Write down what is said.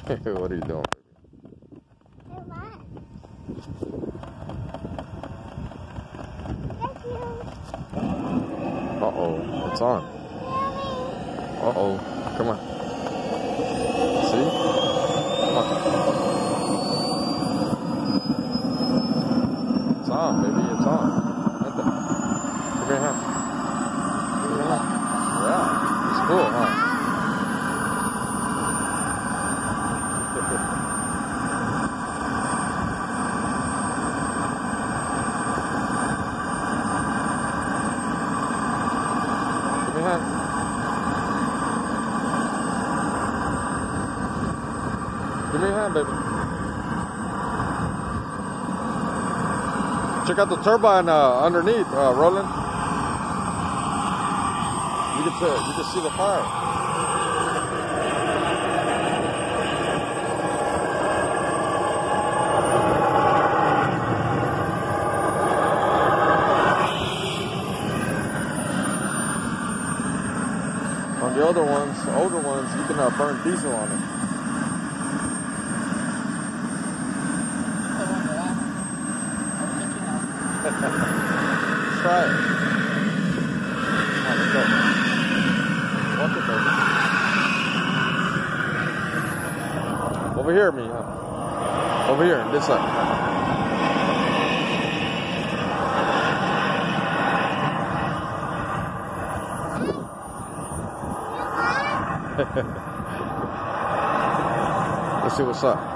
What are you doing, baby? Uh-oh, it's on. Uh-oh, come on. See? Come on. It's on, baby, it's on. Right there. Give me a hand. Give me a hand. Yeah, it's cool, huh? Give me a hand. Give me a hand, baby. Check out the turbine underneath, Roland. You can see the fire. On the older ones, you can burn diesel on it. Try it. Let's go. Walk it, baby. Over here, me, huh? Over here, this side. Let's see what's up.